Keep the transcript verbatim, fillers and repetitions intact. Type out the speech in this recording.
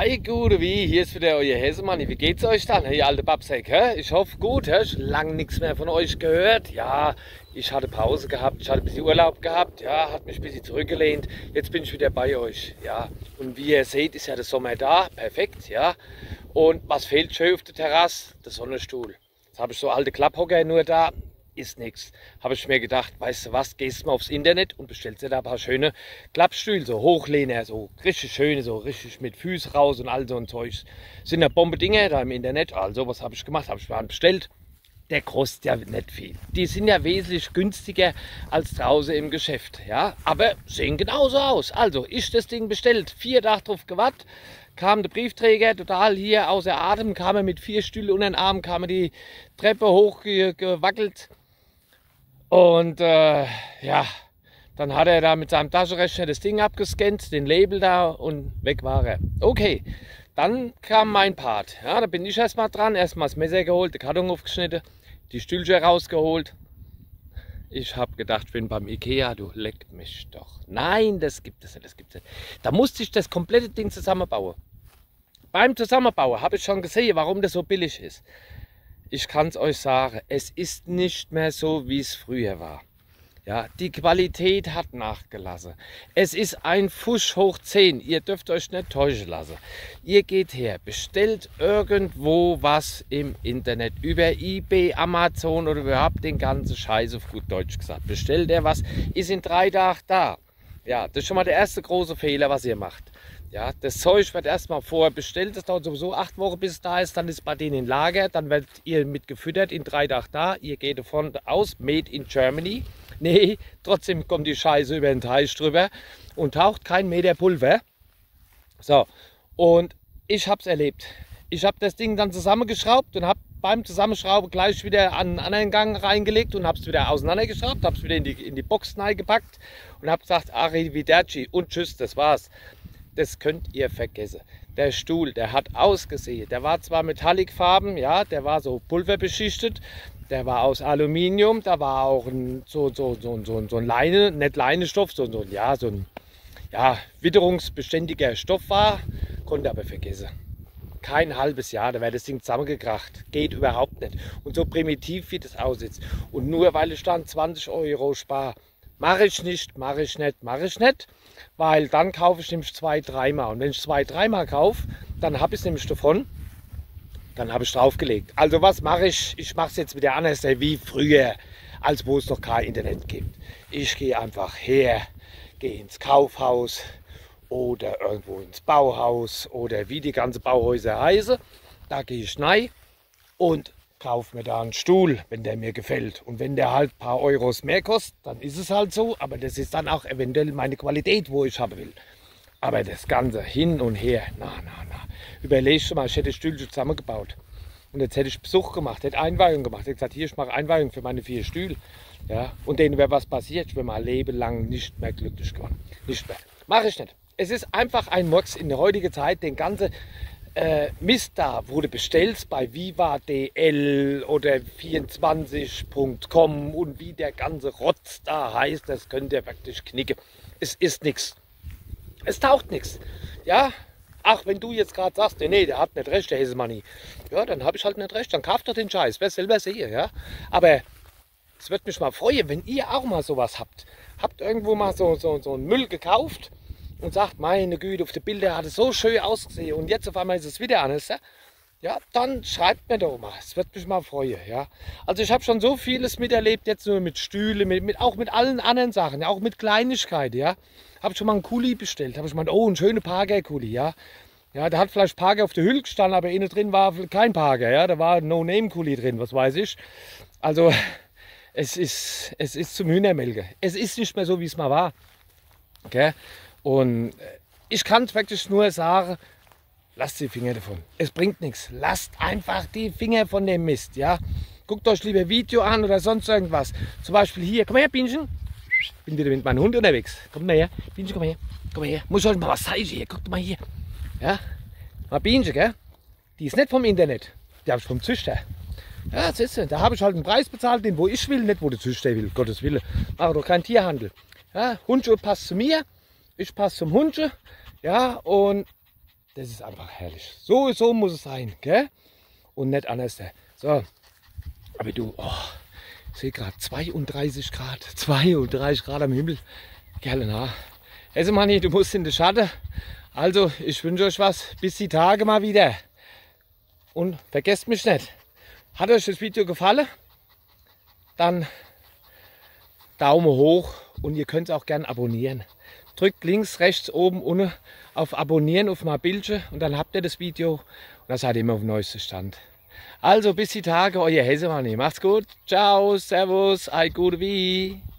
Hi, gute wie, hier ist wieder euer Häsemann. Wie geht's euch dann, ihr alte Babsack? Hä? Ich hoffe gut, hä? Ich hab lange nichts mehr von euch gehört. Ja, ich hatte Pause gehabt, ich hatte ein bisschen Urlaub gehabt, ja, hat mich ein bisschen zurückgelehnt. Jetzt bin ich wieder bei euch, ja. Und wie ihr seht, ist ja der Sommer da, perfekt, ja. Und was fehlt schön auf der Terrasse? Der Sonnenstuhl. Jetzt habe ich so alte Klapphocker nur da. Ist nichts. Habe ich mir gedacht, weißt du was, gehst mal aufs Internet und bestellst dir da ein paar schöne Klappstühle, so Hochlehner, so richtig schöne, so richtig mit Füßen raus und all so ein Zeug. Sind ja Bombe-Dinger da im Internet. Also, was habe ich gemacht? Habe ich mir einen bestellt. Der kostet ja nicht viel. Die sind ja wesentlich günstiger als draußen im Geschäft, ja. Aber sehen genauso aus. Also, ich das Ding bestellt, vier Tage drauf gewartet. Kam der Briefträger total hier außer Atem, kam er mit vier Stühlen unter den Arm, kam er die Treppe hochgewackelt. Und äh, ja, dann hat er da mit seinem Taschenrechner das Ding abgescannt, den Label da und weg war er. Okay, dann kam mein Part. Ja, da bin ich erstmal dran, erstmal das Messer geholt, den Karton aufgeschnitten, die Stühlchen rausgeholt. Ich habe gedacht, ich bin beim Ikea, du leckt mich doch. Nein, das gibt es nicht, das gibt es nicht. Da musste ich das komplette Ding zusammenbauen. Beim Zusammenbauen habe ich schon gesehen, warum das so billig ist. Ich kann es euch sagen, es ist nicht mehr so, wie es früher war. Ja, die Qualität hat nachgelassen. Es ist ein Fusch hoch zehn. Ihr dürft euch nicht täuschen lassen. Ihr geht her, bestellt irgendwo was im Internet. Über eBay, Amazon oder überhaupt den ganzen Scheiß, auf gut Deutsch gesagt. Bestellt ihr was, ist in drei Tagen da. Ja, das ist schon mal der erste große Fehler, was ihr macht. Ja, das Zeug wird erstmal vorher bestellt, das dauert sowieso acht Wochen, bis es da ist, dann ist es bei denen in Lager, dann werdet ihr mit gefüttert, in drei Tagen da, ihr geht davon aus, made in Germany. Nee, trotzdem kommt die Scheiße über den Teich drüber und taucht kein Meter Pulver. So, und ich habe es erlebt. Ich habe das Ding dann zusammengeschraubt und habe beim Zusammenschrauben gleich wieder an einen anderen Gang reingelegt und habe es wieder auseinandergeschraubt, habe es wieder in die, in die Box reingepackt und habe gesagt, arrivederci und tschüss, das war's. Das könnt ihr vergessen. Der Stuhl, der hat ausgesehen. Der war zwar metallicfarben, ja, der war so pulverbeschichtet, der war aus Aluminium, da war auch ein, so, so, so, so, so ein Leine, nicht Leinestoff, so, so, ja, so ein ja, witterungsbeständiger Stoff war, konnte aber vergessen. Kein halbes Jahr, da wäre das Ding zusammengekracht. Geht überhaupt nicht. Und so primitiv wie das aussieht. Und nur weil ich dann zwanzig Euro spare, mache ich nicht, mache ich nicht, mache ich nicht. Weil dann kaufe ich nämlich zwei, dreimal. Und wenn ich zwei, dreimal kaufe, dann habe ich es nämlich davon. Dann habe ich draufgelegt. Also was mache ich? Ich mache es jetzt wieder anders wie früher, als wo es noch kein Internet gibt. Ich gehe einfach her, gehe ins Kaufhaus oder irgendwo ins Bauhaus oder wie die ganzen Bauhäuser heißen. Da gehe ich rein und kaufe mir da einen Stuhl, wenn der mir gefällt. Und wenn der halt ein paar Euros mehr kostet, dann ist es halt so. Aber das ist dann auch eventuell meine Qualität, wo ich haben will. Aber das Ganze hin und her, na, na, na. Überlegst du mal, ich hätte Stühle zusammengebaut. Und jetzt hätte ich Besuch gemacht, hätte Einweihung gemacht. Ich hätte gesagt, hier, ich mache Einweihung für meine vier Stühle. Ja, und denen wäre was passiert. Ich wäre mal Leben lang nicht mehr glücklich geworden. Nicht mehr. Mache ich nicht. Es ist einfach ein Murks in der heutigen Zeit, den ganzen Äh, Mist da, wurde bestellt bei Viva D L oder vierundzwanzig punkt com und wie der ganze Rotz da heißt, das könnt ihr wirklich knicken. Es ist nichts. Es taucht nichts. Ja, ach, wenn du jetzt gerade sagst, nee, der hat nicht recht, der Häsemanni. Ja, dann habe ich halt nicht recht, dann kauft doch den Scheiß, wer selber sehe, ja. Aber es wird mich mal freuen, wenn ihr auch mal sowas habt. Habt irgendwo mal so, so, so einen Müll gekauft und sagt, meine Güte, auf den Bildern hat es so schön ausgesehen und jetzt auf einmal ist es wieder anders, ja, dann schreibt mir doch mal, es wird mich mal freuen, ja. Also ich habe schon so vieles miterlebt, jetzt nur mit Stühle, mit, mit, auch mit allen anderen Sachen, ja, auch mit Kleinigkeiten, ja. Habe ich schon mal einen Kuli bestellt, habe ich gemeint, oh, ein schöner Parker-Kuli, ja. Ja, da hat vielleicht Parker auf der Hülle gestanden, aber innen drin war kein Parker, ja, da war ein No-Name-Kuli drin, was weiß ich. Also, es ist, es ist zum Hühnermelken. Es ist nicht mehr so, wie es mal war, okay? Und ich kann wirklich nur sagen, lasst die Finger davon. Es bringt nichts. Lasst einfach die Finger von dem Mist. Ja? Guckt euch lieber Video an oder sonst irgendwas. Zum Beispiel hier. Komm her, Bienchen. Ich bin wieder mit meinem Hund unterwegs. Komm mal her. Bienchen, komm her. Komm mal her. Muss ich euch mal was zeigen hier. Guckt mal hier. Ja? Mal Bienchen, gell? Die ist nicht vom Internet. Die habe ich vom Züchter. Ja, das ist, da habe ich halt einen Preis bezahlt, den wo ich will, nicht wo der Züchter will. Gottes Wille. Mache doch keinen Tierhandel. Ja? Hundschule passt zu mir. Ich passe zum Hundchen, ja, und Das ist einfach herrlich. So, so muss es sein, gell? Und nicht anders. So, aber du, oh, ich sehe gerade zweiunddreißig Grad, zweiunddreißig Grad am Himmel. Gerne nah. Also Manni, du musst in den Schatten. Also, ich wünsche euch was. Bis die Tage mal wieder. Und vergesst mich nicht. Hat euch das Video gefallen? Dann Daumen hoch und ihr könnt es auch gerne abonnieren. Drückt links, rechts, oben, unten auf Abonnieren auf mein Bildschirm und dann habt ihr das Video und dann seid ihr immer auf dem neuesten Stand. Also bis die Tage, euer Hesse Manni. Macht's gut. Ciao, servus, ei gute wie.